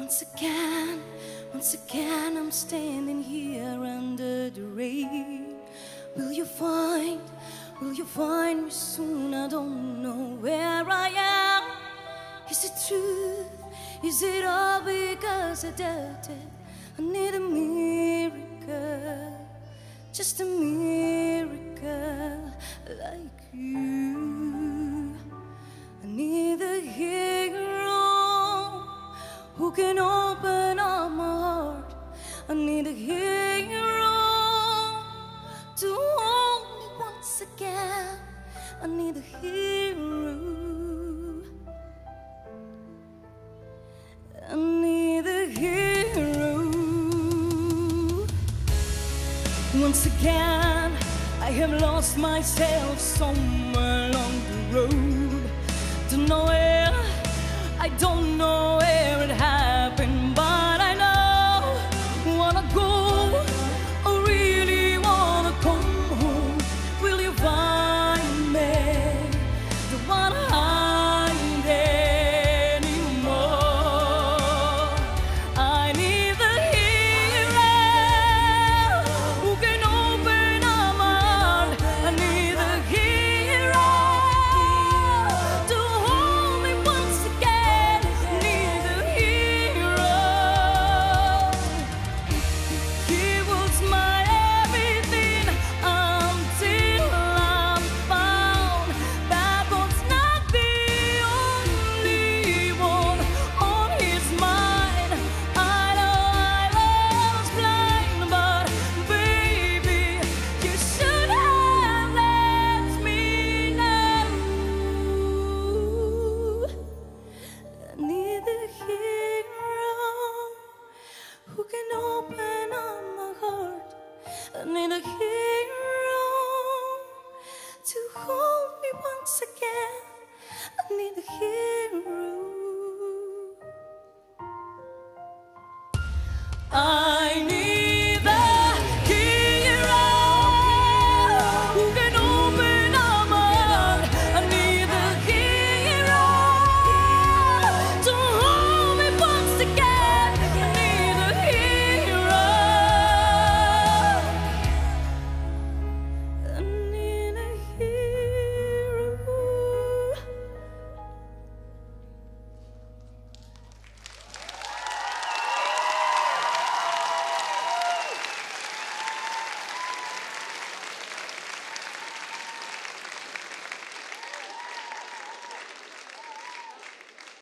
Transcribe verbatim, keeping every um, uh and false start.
Once again, once again I'm standing here under the rain. Will you find, will you find me soon? I don't know where I am. Is it true? Is it all because I doubted? I need a miracle, just a miracle like you. I need a hero who can open up my heart. I need a hero to hold me once again. I need a hero. I need a hero. Once again, I have lost myself somewhere along the road. Don't know where, I don't know where it happened, but I know, wanna go, I really wanna come home. Will you find me? Don't wanna hide anymore. I need a hero who can open up my heart. I need a hero to hold me once again. Need a hero. He was my everything until I'm found. That was not the only one on his mind. I know I was blind, but baby, you should have let me know. I need a hero who can open up my heart. I need a hero to hold me once again. I need a hero. I